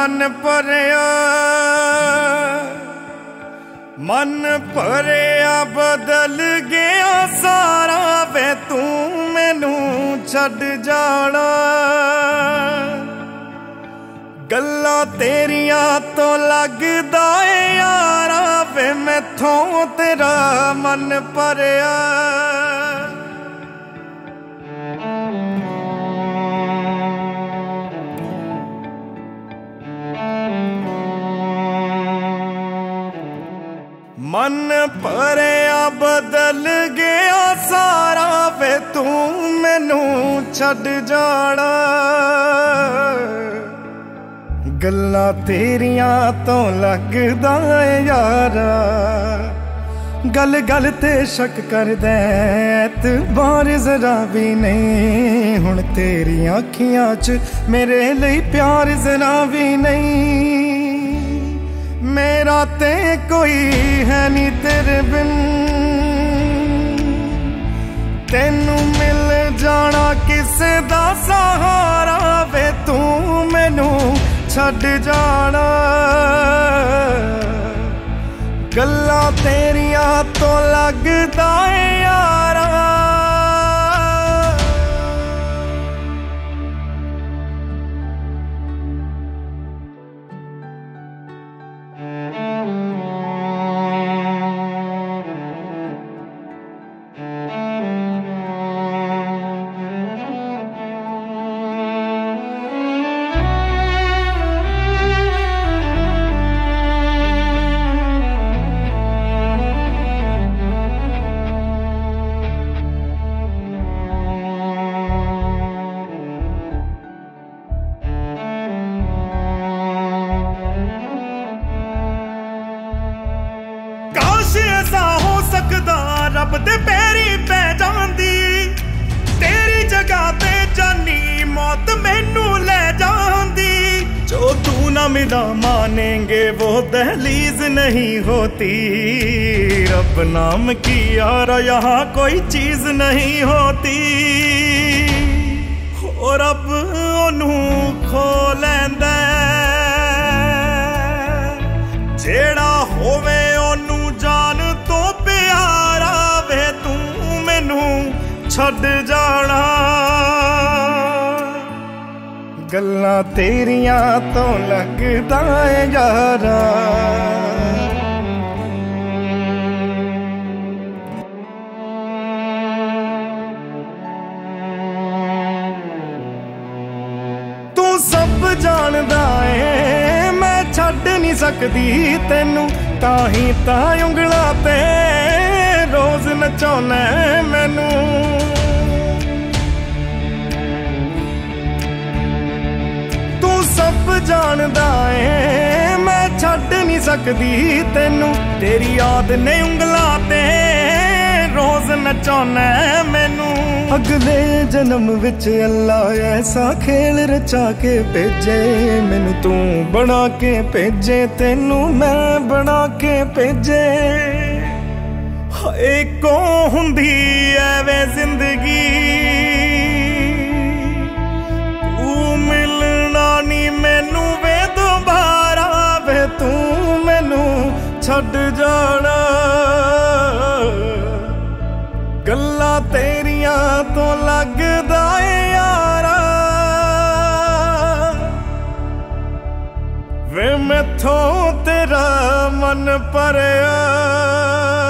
मन भरिया मन भरिया बदल गया सारा वे तू मैनू छड़ जाना गल्लां तेरियां तो लगदा ए यारा वे मैथों तेरा मन भरिया मन भरिया बदल गया सारा वे तू मैनू छड़ जाना गल्लां तेरियां तो लगदा ए यारा गल गल ते शक करदा एतबार जरा भी नहीं हुण तेरियां अखियां च मेरे लिए प्यार जरा भी नहीं मेरा ते कोई है नी तेरे बिन तेनू मिल जाना किसे दा सहारा वे तू मैनू छड़ जाना गल्लां तेरियां तो लगदा ए यारा रब दे पैरी पै जांदी तेरी जगह ते जानी मौत मैनू ले जांदी जो तू ना मिला मानेंगे वो दहलीज नहीं होती रब नाम की यारा यहाँ कोई चीज नहीं होती और रब ओनू खो लैंदा जेड़ा होवे ओनू जान तो प्यारा वे तू मैनू छड़ जाना गल्लां तेरियां तो लगदा ए यारा तू सब जानदा ए मैं छड़ नहीं सकदी तेनू ताही ता उंगला ते रोज नचाउना मैनू तू सब जानदा ए मैं छड़ नहीं सकदी तेनू तेरी याद ने उंगला ते रोज नचाउना मैनू अगले जन्म विच अल्लाह ऐसा खेल रचा के भेजे मैनू तू बना के भेजे तेनू मैं बना के भेजे एको हुंदी ऐवे जिंदगी तू मिलना नी मैनू वे दोबारा वे तू मैनू छड़ जाना गल्लां तेरियां तो लगदा ए यारा वे मैथों तेरा मन भरिया